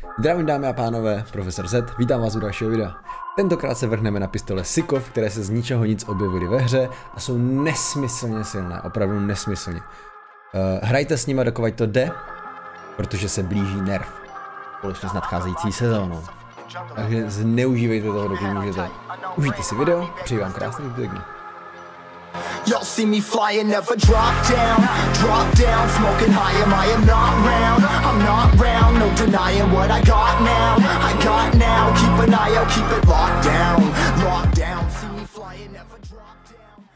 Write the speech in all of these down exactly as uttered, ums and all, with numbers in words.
Zdravím dámy a pánové, profesor Z, vítám vás u dalšího videa. Tentokrát se vrhneme na pistole Sikov, které se z ničeho nic objevily ve hře a jsou nesmyslně silné, opravdu nesmyslně. Uh, hrajte s nimi, dokud to jde, protože se blíží nerv, společně s nadcházející sezónou. Takže zneužívejte toho, dokud můžete. Užijte si video a přeji vám krásný zbytek. Y'all see me flying, never drop down, drop down, smoking high, am I am not round, I'm not round, no denying what I got now, I got now, keep an eye out, keep it locked down, locked down, see me flying, never drop down.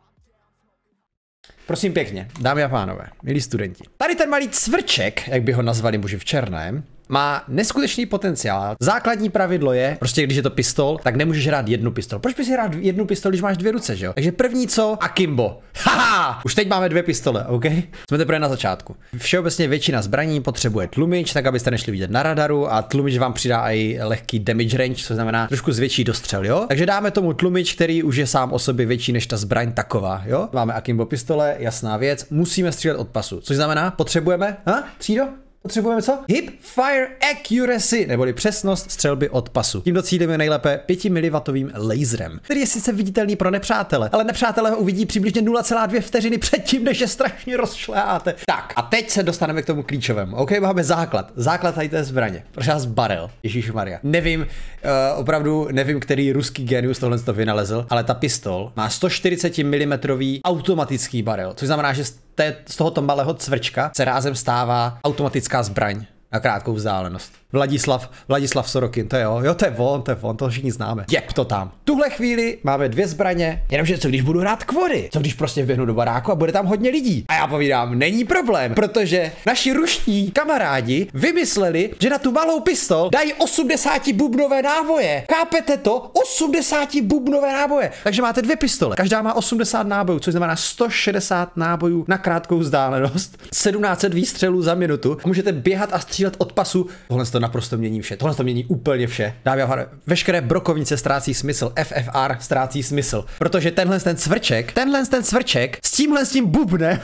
Prosím pěkně, dámy a pánové, milí studenti. Tady ten malý cvrček, jak by ho nazvali muži v černém, má neskutečný potenciál. Základní pravidlo je, prostě když je to pistol, tak nemůžeš hrát jednu pistol. Proč bys hrát jednu pistol, když máš dvě ruce, že jo? Takže první co? Akimbo. Haha! Už teď máme dvě pistole, OK? Jsme teprve na začátku. Všeobecně většina zbraní potřebuje tlumič, tak abyste nešli vidět na radaru a tlumič vám přidá i lehký damage range, což znamená trošku zvětší dostřel, jo? Takže dáme tomu tlumič, který už je sám o sobě větší než ta zbraň taková, jo? Máme akimbo pistole, jasná věc, musíme střílet od pasu. Což znamená, potřebujeme, ha? Třído? Potřebujeme co? Hip Fire Accuracy, neboli přesnost střelby od pasu. Tím docílíme nejlépe pěti miliwatovým laserem, který je sice viditelný pro nepřátele, ale nepřátelé ho uvidí přibližně nula celá dvě vteřiny předtím, než je strašně rozšleháte. Tak, a teď se dostaneme k tomu klíčovému. OK, máme základ. Základ tady té zbraně. Prosím vás, barel. Ježíšmarja. Nevím, uh, opravdu nevím, který ruský genius tohle to vynalezl, ale ta pistol má sto čtyřicet milimetrů automatický barel, což znamená, že z tohoto malého cvrčka se rázem stává automatická zbraň na krátkou vzdálenost. Vladislav, Vladislav Sorokin, to je jo, jo to je on, to je on, to všichni známe. Jep to tam. V tuhle chvíli máme dvě zbraně, jenomže co když budu hrát kvory? Co když prostě vběhnu do baráku a bude tam hodně lidí? A já povídám, není problém, protože naši ruští kamarádi vymysleli, že na tu malou pistol dají osmdesát bubnové náboje. Chápete to? osmdesát bubnové náboje. Takže máte dvě pistole, každá má osmdesát nábojů, což znamená sto šedesát nábojů na krátkou vzdálenost, sedmnáct set výstřelů za minutu. Můžete běhat a střílet od pasu. Tohle to naprosto mění vše. Tohle to mění úplně vše. Dámy a pánové, veškeré brokovnice ztrácí smysl. F F R ztrácí smysl. Protože tenhle ten cvrček, tenhle ten cvrček s tímhle s tím bubnem.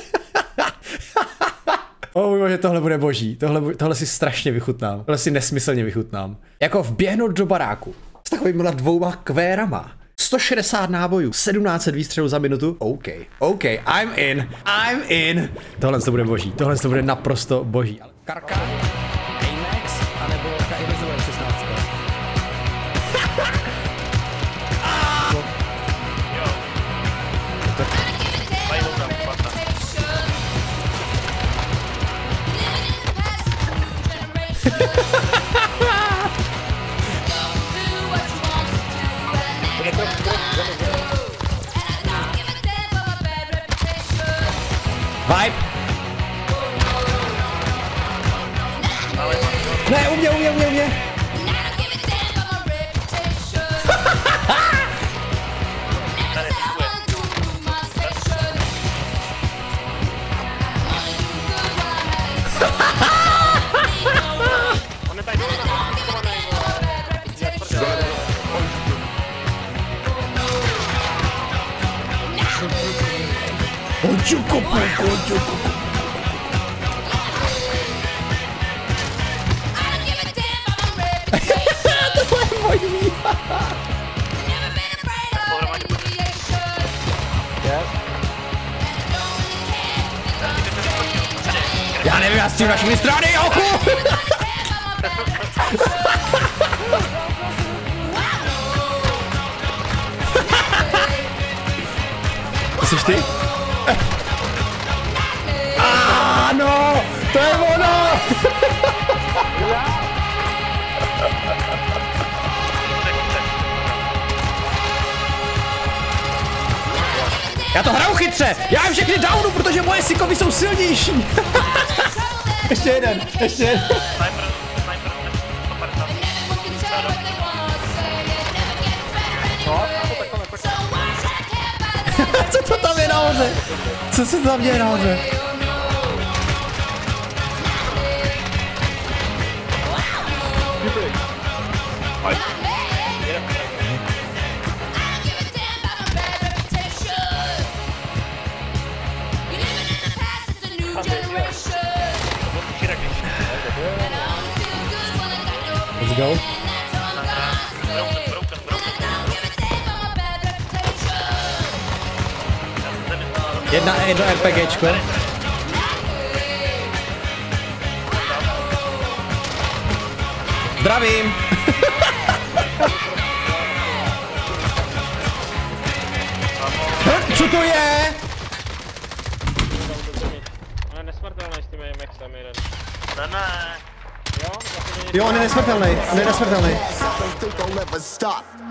O můj bože, tohle bude boží. Tohle, tohle si strašně vychutnám. Tohle si nesmyslně vychutnám. Jako vběhnout do baráku s takovýmhle dvouma kvérama. sto šedesát nábojů, sedmnáct set výstřelů za minutu. OK, OK, I'm in, I'm in. Tohle to bude boží, tohle to bude naprosto boží. Karka, Amex, anebo Kairizové šestnáct. Vibe. Ne, u mě, u mě, u mě, u mě. Očuko, poko, očuko. Tohle je možný. Já nevím, já s tím našimi strany, ochu! To jsi ty? Ano, to je ono! Já to hraju chytře! Já jim všechny downu, protože moje Sikovy jsou silnější! Ještě jeden, ještě jeden. Co to tam je nahoře? Co se tam děje nahoře? Let's go. Jedna, jedno RPGčko. Zdravím. Co to je? On je nesmrtelný s tím Maxem jeden. Ne, ne. Jo? Jo, on je nesmrtelný, on je nesmrtelný. I don't think I'll ever stop.